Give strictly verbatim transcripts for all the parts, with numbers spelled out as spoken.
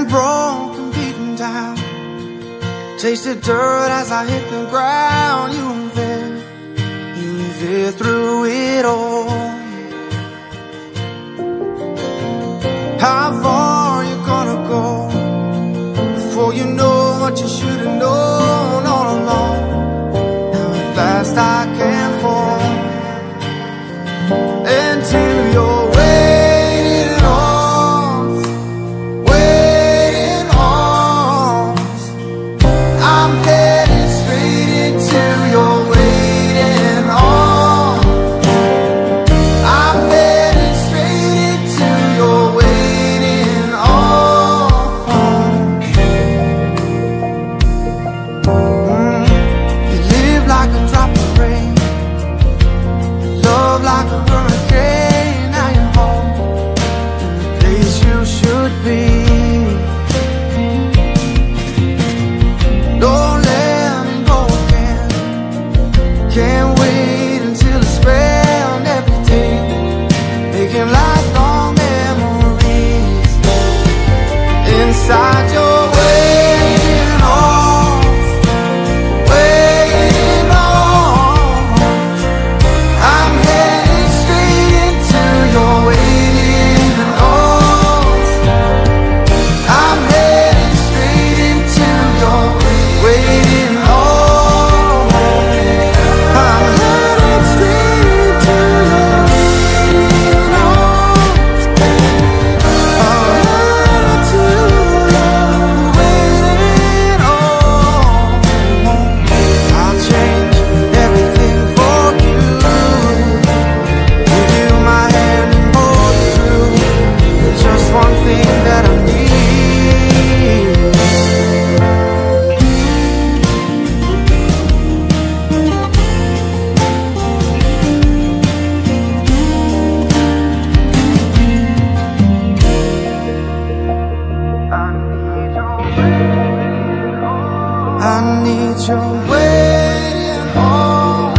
broken, beaten down, tasted dirt as I hit the ground. You were there, you were there through it all. How far you gonna go before you know what you should have known all along? Now at last I can fall into your waiting arms, waiting arms. I'm headed straight into your waiting arms. I'm headed straight into your waiting arms. Mm. You live like a drop of rain, love like a hurricane. Now you're home, in the place you should be. Don't let me go again. Can't wait until I spend every day making lifelong memories inside your waiting arms, waiting arms. I'm headed straight into your waiting arms. I'm headed straight into your waiting arms. I'm headed straight into your waiting arms. I'm headed to your waiting arms. I'll change everything for you. Give you my hand and hold you through. There's just one thing that I need. I need your waiting arms.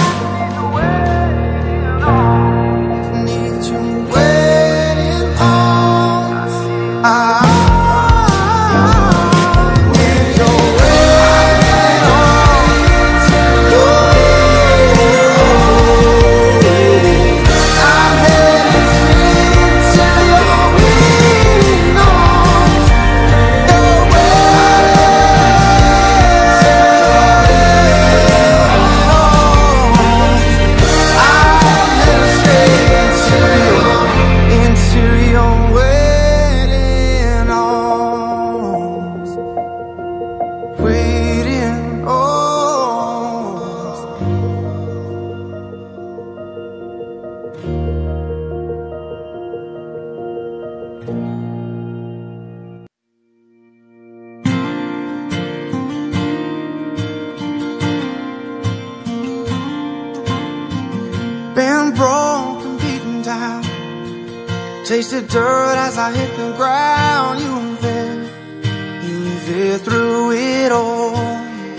Need your waiting arms. I need your waiting arms. I'm headed straight to your waiting arms. Your into your waiting arms, waiting arms. Been broken, beaten down, tasted dirt as I hit the ground. You were there, you were there through it all.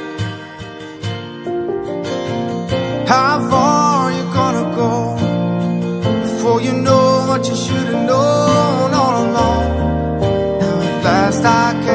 How far you gonna go before you know what you should have known all along? Now at last I can